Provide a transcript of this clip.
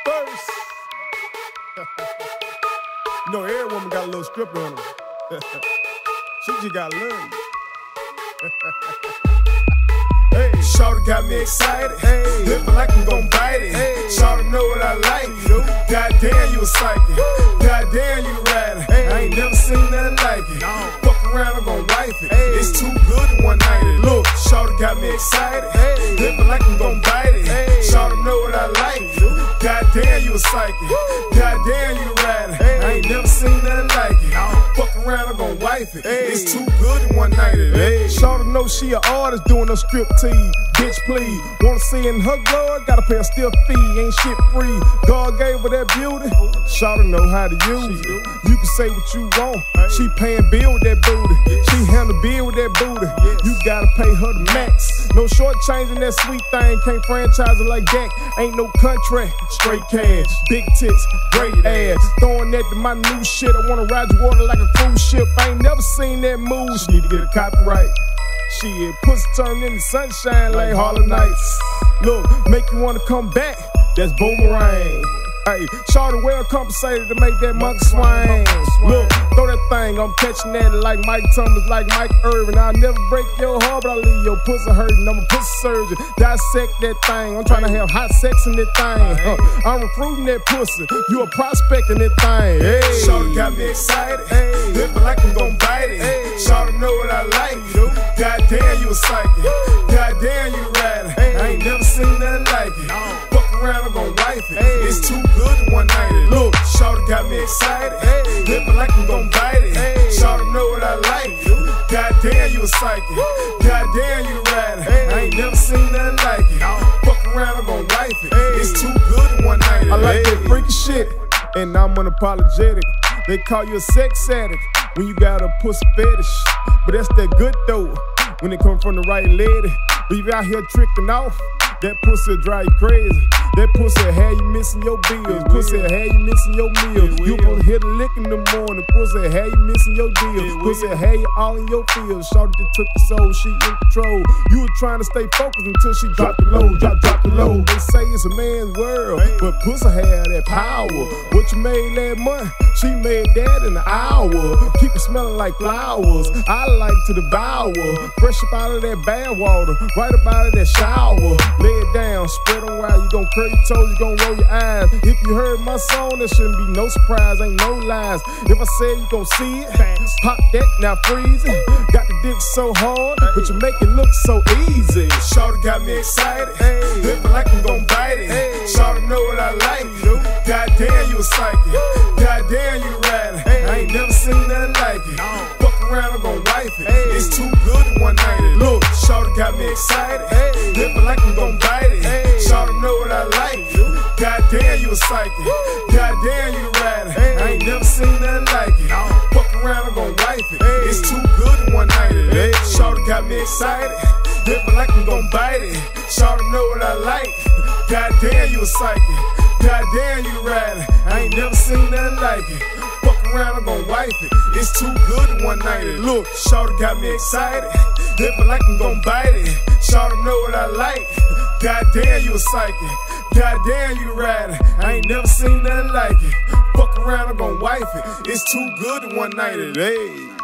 first. You know, every woman got a little stripper on her. She just got love. Hey, Shawty got me excited. Hey, Living like I'm gon' bite it. Hey, Shawty know what I like. Goddamn, you a psychic. Goddamn, you rad it. Hey, I ain't never seen nothing like it. Fuck around, I'm gon' wife it. Hey, it's too good in one night. Look, Shawty got me excited. Hey, Living like I'm gon' bite it. Hey, Shawty know what I like. Goddamn, you a psychic. Goddamn, you rad it. Hey, I ain't never seen nothing like it. Fuck around, I'm gon' wife it. Hey, it's too good in one night. Hey, Shawty know she an artist doing a strip tease. Bitch, please. Wanna see in her glory? Gotta pay a stiff fee. Ain't shit free. God gave her that beauty. Shawty know how to use it. You can say what you want. She paying bill with that booty. She handle bill with that booty. You gotta pay her the max. No short changing that sweet thing. Can't franchise it like that. Ain't no contract. Straight cash. Big tits. Great ass. Throwing that to my new shit. I wanna ride your water like a cruise ship. I ain't never seen that move. She need to get a copyright. Shit, pussy turned into sunshine like Harlem Nights. Look, make you wanna come back, that's boomerang. Hey, Shawty well compensated to make that monkey swing. Look, throw that thing, I'm catching that like Mike Thomas, like Mike Irvin. I'll never break your heart, but I'll leave your pussy hurting. I'm a pussy surgeon, dissect that thing. I'm trying to have hot sex in that thing. I'm recruiting that pussy, you a prospect in that thing. Hey, Shawty got me excited. Hey, living like I'm gon' bite it. Hey, Shawty know what I like. Goddamn, you a psychic. Goddamn, you rad it. I ain't never seen nothing like it. Fuck around, I'm gon' wife it. It's too good in one night. Look, Shawty got me excited. Living like I'm gon' bite it. Shawty know what I like. Goddamn, you a psychic. Goddamn, you rad it. I ain't never seen nothing like it. Fuck around, I'm gon' wife it. It's too good in one night. I like that freaky shit, and I'm unapologetic. They call you a sex addict when you got a pussy fetish, but that's that good though when it come from the right lady. But you out here tricking off, that pussy'll drive you crazy. That pussy'll have you missing your bills. Pussy'll have you missing your meals. You will hit a lick in the morning. Pussy'll have you missing your deal. Pussy'll have you all in your feels. Shawty that took the soul, she in control. You were trying to stay focused until she dropped the low, drop the low. They say it's a man's world, but pussy have that power. What you made last month, she made that in an hour. Keep it smelling like flowers. I like to devour. Fresh up out of that bath water, right up out of that shower. Lay it down, spread on wide. You gon' curl your toes, you gon' roll your eyes. If you heard my song, there shouldn't be no surprise, ain't no lies. If I say you gon' see it, pop that, now freeze it. Got the dick so hard, but you make it look so easy. Shawty got me excited. Living like I'm gon' bite it. Shawty know what I like. Goddamn, you a psychic. Goddamn, you rad it. I ain't never seen nothing like it. Fuck around, I'm gon' wife it. It's too good in one night. Look, Shawty got me excited. Living like I'm gon' bite it. Shawty know what I like. Goddamn, you a psychic. Goddamn, you rad it. I ain't never seen nothing like it. Fuck around, I'm gon' wife it. It's too good in one night. Shawty got me excited. Living like I'm gon' bite it. Shawty know what I like. Goddamn, you a psychic. Goddamn, you rad it. I ain't never seen nothing like it. Fuck around, I'm gon' wife it. It's too good in one night. Look, Shawty got me excited. Living like I'm gon' bite it. Shawty know what I like. Goddamn, you a psychic. Goddamn, you rad it. I ain't never seen nothing like it. Fuck around, I'm gon' wife it. It's too good in one night. Hey.